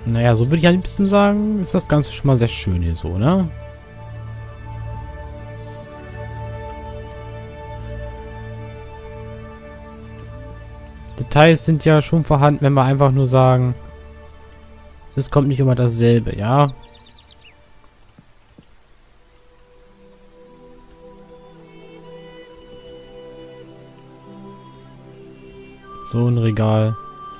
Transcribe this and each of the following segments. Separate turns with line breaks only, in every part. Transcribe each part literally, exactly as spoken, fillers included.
Naja, so würde ich am liebsten sagen, ist das Ganze schon mal sehr schön hier so, ne? Details sind ja schon vorhanden, wenn wir einfach nur sagen, es kommt nicht immer dasselbe, ja? So ein Regal.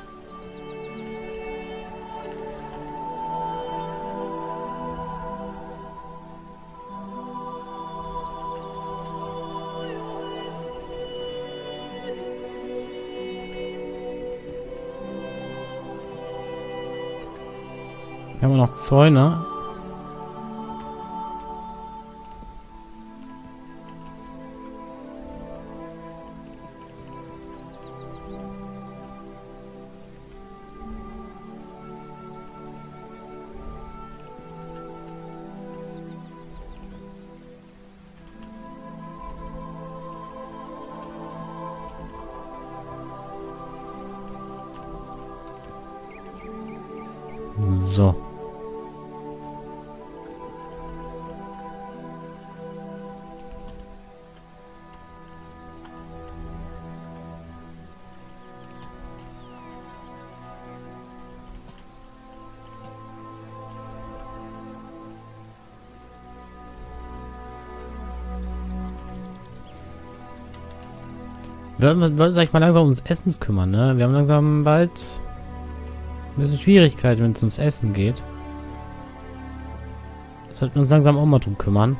Hier haben wir noch Zäune. So. Wir wollten, sag ich mal, langsam ums Essens kümmern, ne? Wir haben langsam bald ein bisschen Schwierigkeiten, wenn es ums Essen geht. Sollten wir uns langsam auch mal drum kümmern.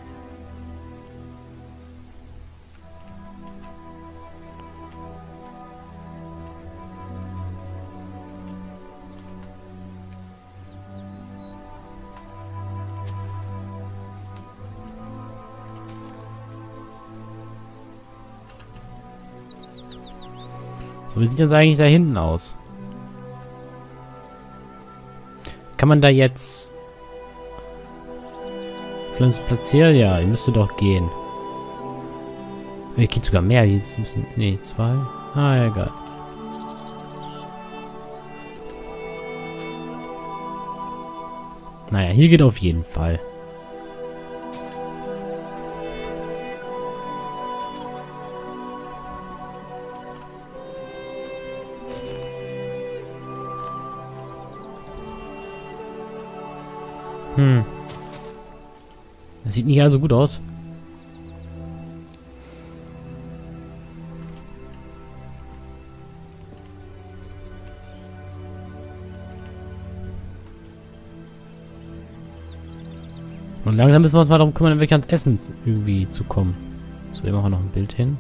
So, wie sieht das eigentlich da hinten aus? Kann man da jetzt Pflanzen platzieren? Ja, die müsste doch gehen. Hier geht sogar mehr. Jetzt müssen. Nee, zwei. Ah, ja, egal. Naja, hier geht auf jeden Fall. Hm. Das sieht nicht also gut aus. Und langsam müssen wir uns mal darum kümmern, wirklich ans Essen irgendwie zu kommen. So, wir machen noch ein Bild hin.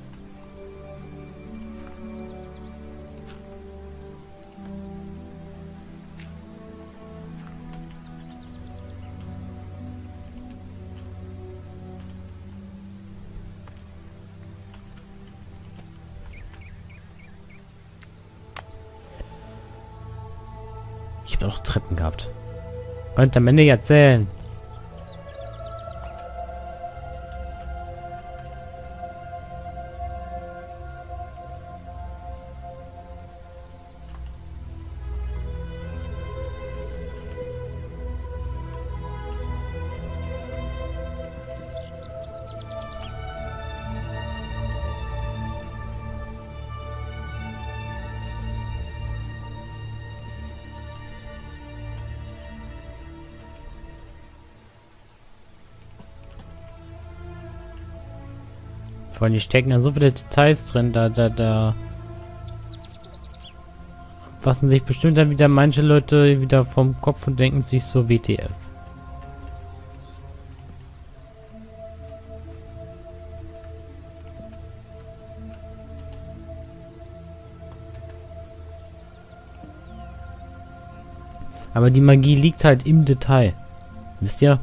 Ich habe doch Treppen gehabt. Könnt ihr mir nicht erzählen. Vor allem, die stecken da so viele Details drin, da, da, da fassen sich bestimmt dann wieder manche Leute wieder vom Kopf und denken sich so W T F. Aber die Magie liegt halt im Detail. Wisst ihr?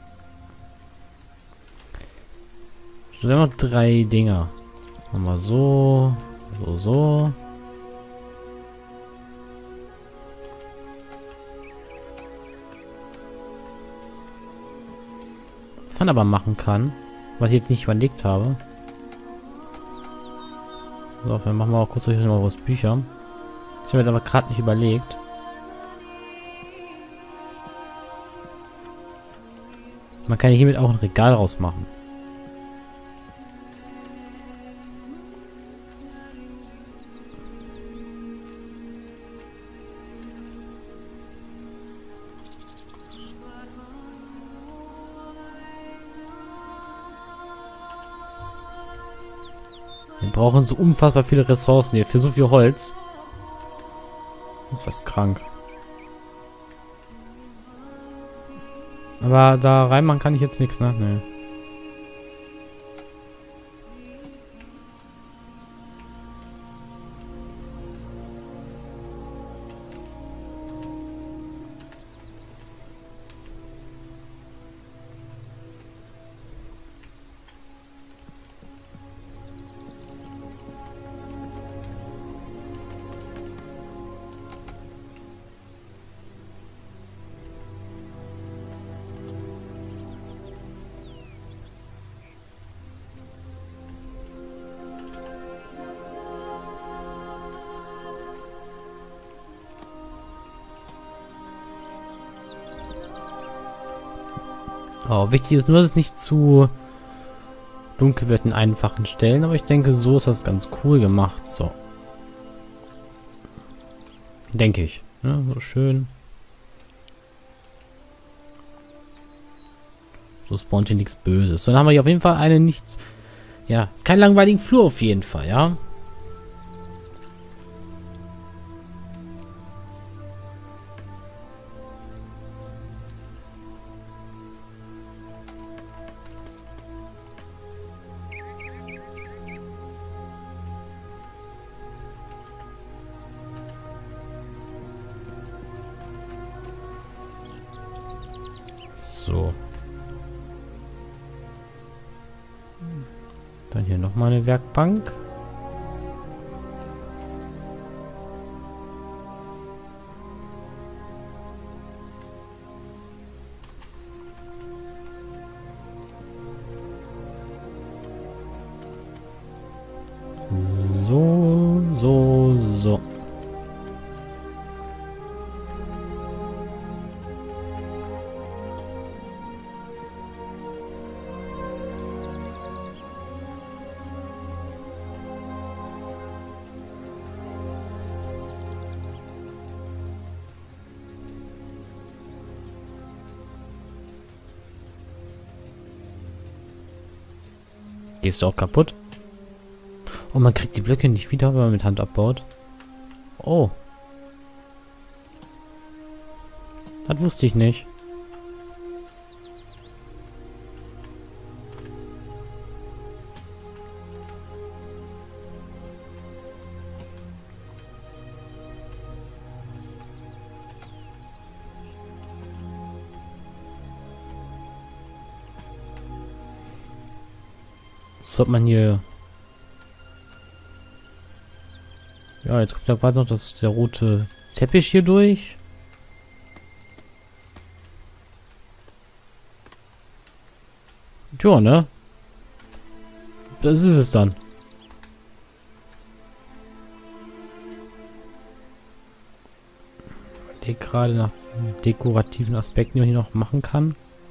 So, wir haben noch drei Dinger. Machen wir so, so, so. Was man aber machen kann, was ich jetzt nicht überlegt habe. So, dann machen wir auch kurz noch was Bücher. Ich habe jetzt aber gerade nicht überlegt. Man kann ja hiermit auch ein Regal rausmachen. Wir brauchen so unfassbar viele Ressourcen hier für so viel Holz. Das ist fast krank. Aber da reinmachen kann ich jetzt nichts, ne? Nee. Oh, wichtig ist nur, dass es nicht zu dunkel wird in einfachen Stellen, aber ich denke, so ist das ganz cool gemacht. So. Denke ich. Ja, so schön. So spawnt hier nichts Böses. So, dann haben wir hier auf jeden Fall eine nicht... Ja, keinen langweiligen Flur auf jeden Fall, ja. So. Dann hier nochmal eine Werkbank. So, so, so. Gehst du auch kaputt? Oh, man kriegt die Blöcke nicht wieder, wenn man mit Hand abbaut. Oh. Das wusste ich nicht. Was wird man hier... Ja, jetzt kommt ja gerade noch das, der rote Teppich hier durch. Tja, ne? Das ist es dann. Ich überlege gerade nach dekorativen Aspekten, die man hier noch machen kann.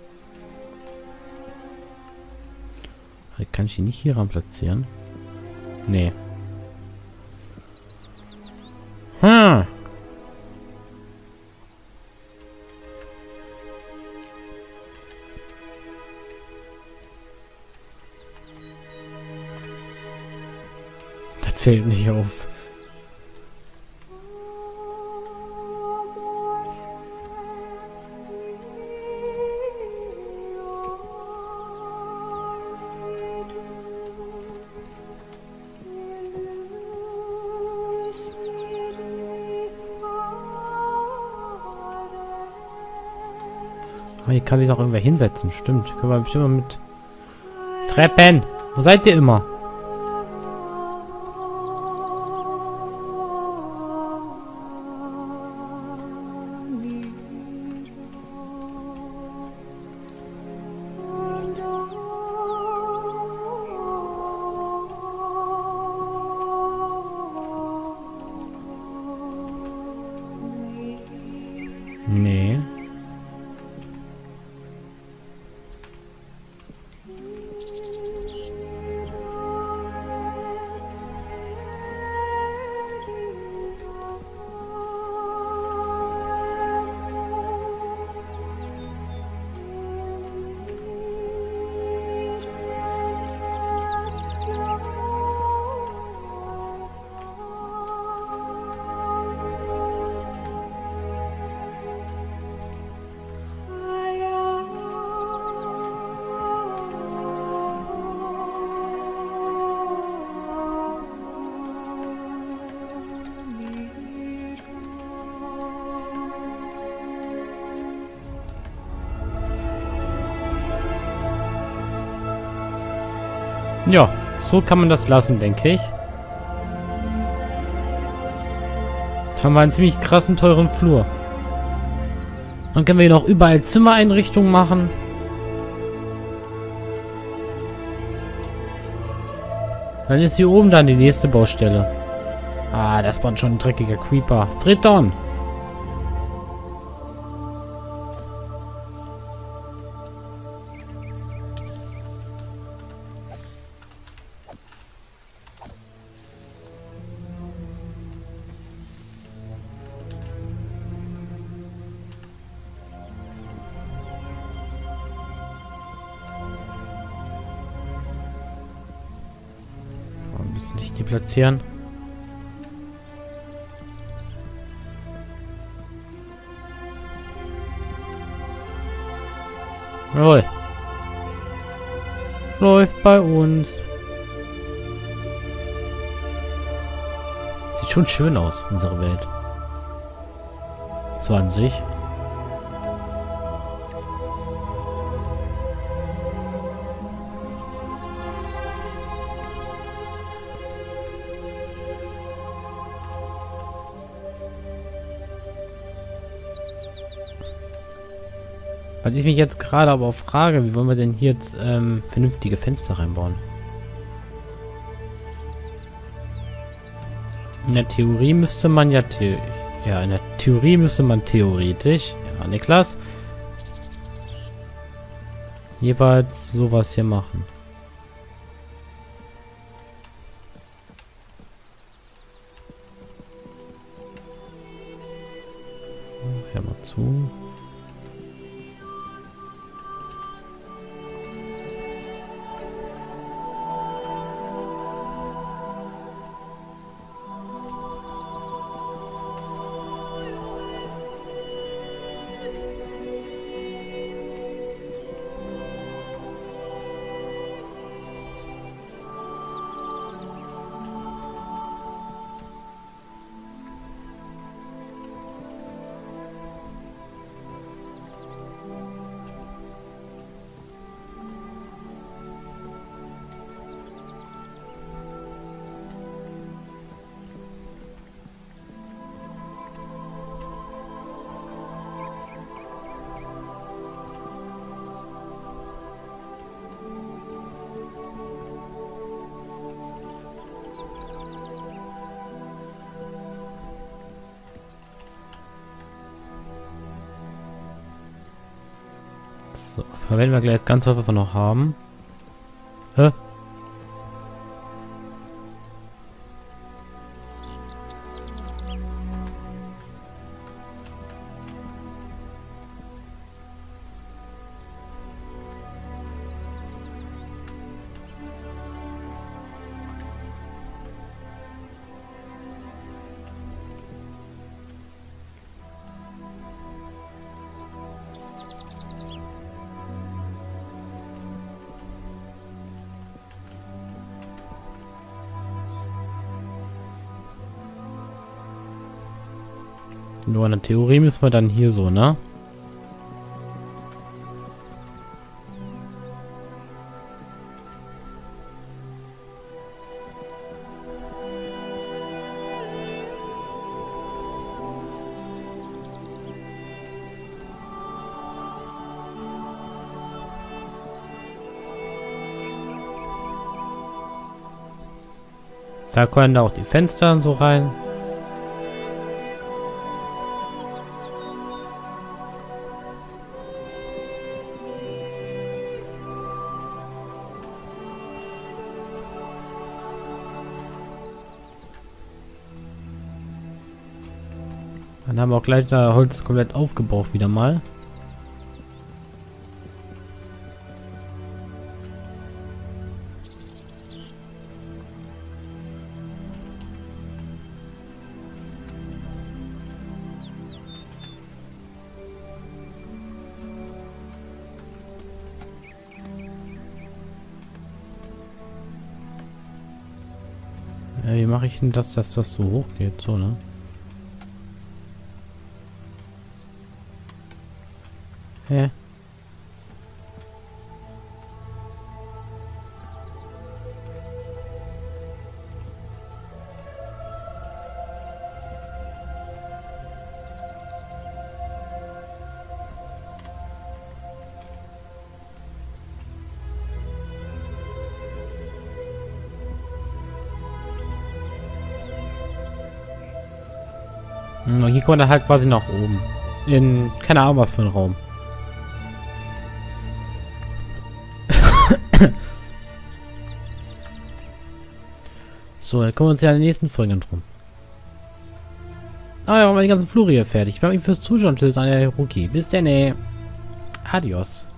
Kann ich die nicht hier ran platzieren? Nee. Hm. Das fällt nicht auf. Aber hier kann sich auch irgendwer hinsetzen, stimmt. Können wir bestimmt mal mit Treppen. Wo seid ihr immer? Nee. Ja, so kann man das lassen, denke ich. Haben wir einen ziemlich krassen, teuren Flur. Dann können wir hier noch überall Zimmereinrichtungen machen. Dann ist hier oben dann die nächste Baustelle. Ah, das war schon ein dreckiger Creeper. Triton! Ein bisschen Licht deplatzieren. Jawohl. Läuft bei uns. Sieht schon schön aus, unsere Welt. So an sich. Was ich mich jetzt gerade aber auch frage, wie wollen wir denn hier jetzt ähm, vernünftige Fenster reinbauen? In der Theorie müsste man ja... The ja, in der Theorie müsste man theoretisch... Ja, Niklas. Jeweils sowas hier machen. Hör mal zu. So, verwenden wir gleich das Ganze, was wir noch haben. Hä? Nur in der Theorie müssen wir dann hier so, ne? Da können da auch die Fenster so rein. Dann haben wir auch gleich da Holz komplett aufgebraucht wieder mal. Ja, wie mache ich denn das, dass das so hoch geht? So, ne? Hä? Und hier kommt er halt quasi nach oben. In, keine Ahnung, was für ein Raum. So, dann kommen wir uns ja in den nächsten Folgen drum. Ah, ja, haben wir die ganzen Flure hier fertig. Ich bedanke mich fürs Zuschauen. Tschüss an der Rookie. Bis dann, ey. Adios.